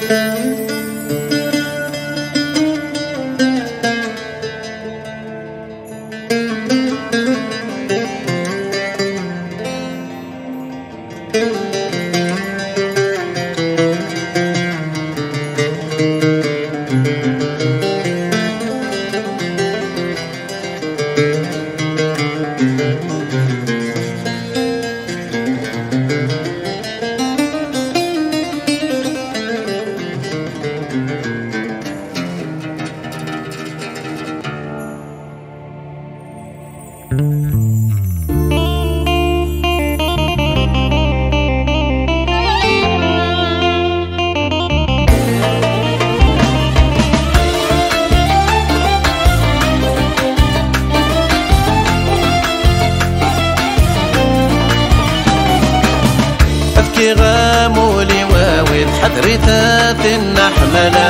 أبكي غامولي واويل حضريتات النحملة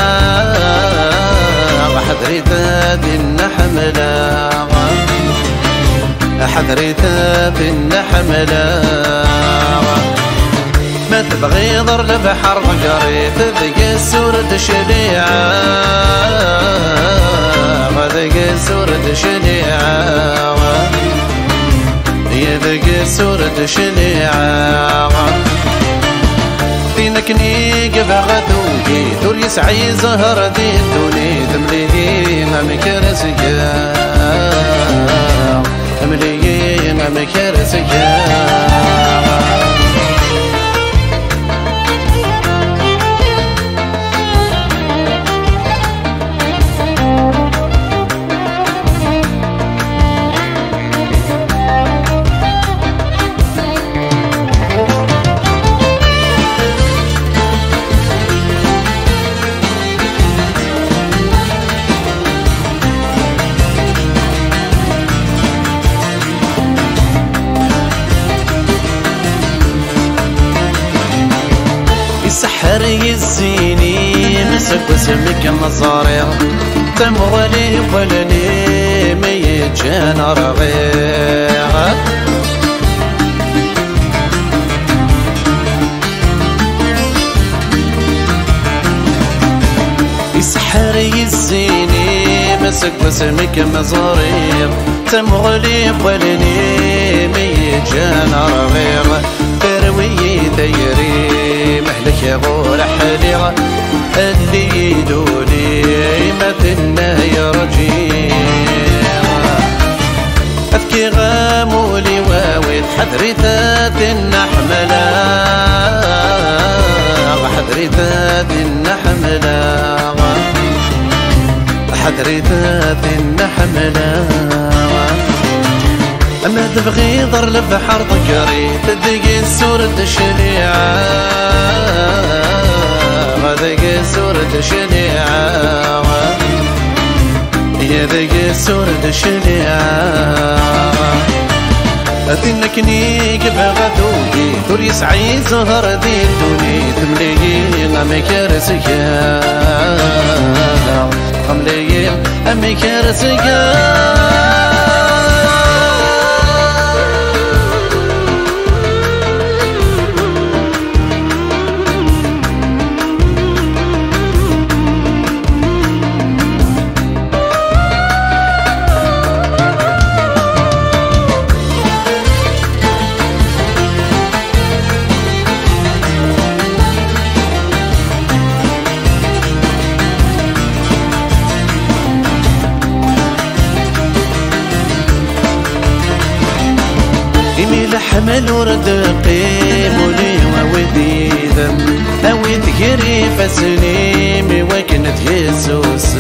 حضريتات النحملة حضريتات النحملة ما تبغي ضر البحر قريت ذيك سورة شليعة ذيك سورة شليعة ذيك سورة شليعة دينكني قبغتوكي دور يسعي زهر دي دوني تمليين مكرسكا تمليين مكرسكا سحر يزيني مسك وسمك النصاري تمغلي ولني ميت جان رغيغ سحر يزيني مسك وسمك النصاري تمغلي ولني ميت جان رغيغ تروي ديري مهلك يا غور حليغة اللي يدولي مثلنا يا رجيغ أبكي غامولي واويل حضريتات النحملة حضريتات النحملة حضريتات النحملة ما تبغي ضر البحر ذكري تدق سورة شليعة ذيك سورة شليعة يا ذيك سورة شليعة أذنكني قبغتوكي دور يسعي زهر دي دوني تمليين مكرسكا تمليين مكرسكا إمي لحمل ورد قيمولي وودي ذم أوي تجري فسليمي وكنت يسوس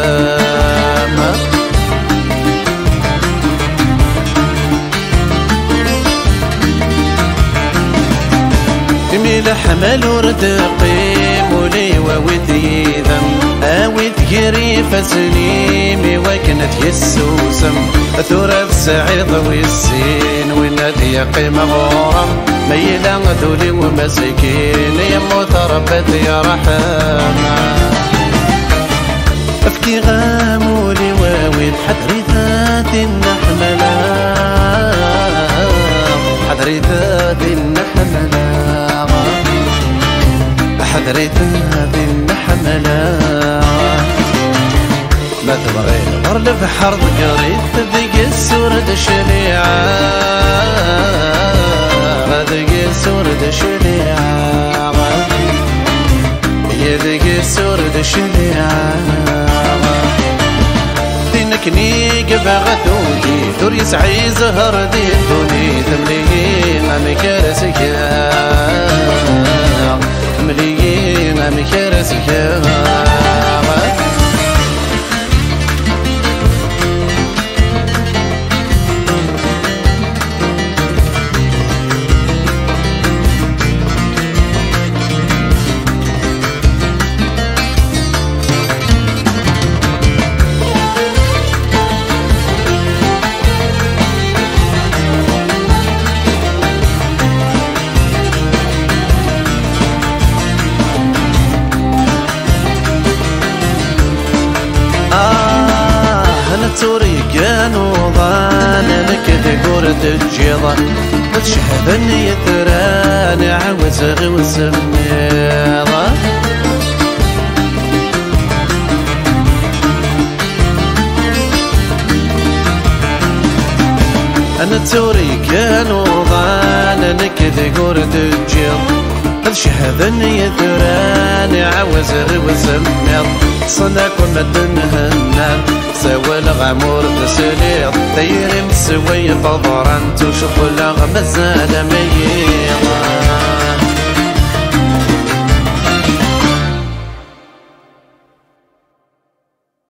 إمي لحمل ورد قيمولي وودي ذم أوي تجري فسليمي وكنت يسوسم ثورة سعيد والسين والنادي يقيم غورم ميلا ذولي ومسكين يموت ربت يا رحمة أبكي غامولي واويل حضريتات النحملة حضريتات النحملة حضريتنا بين حملا ما تبغي غير البحر ذكريت ذيك السورة الشريعة ذيك السورة الشريعة يا ذيك السورة الشريعة دينك نيق بغدودي دور يسعي زهر دي دوني تمليين مكرسك مليين مكرسك توري كانوا ضانا لك ذكورة الجيضان تشحبني يتراني عاوز غوز النيضة أنا توري كانوا ضانا لك ذكورة الجيضان تشحبني يتراني عاوز غوز النيضة صناكم مدنهن سوى الغمور تسليط طير مسوي فضران تشوف الغمزة ميضة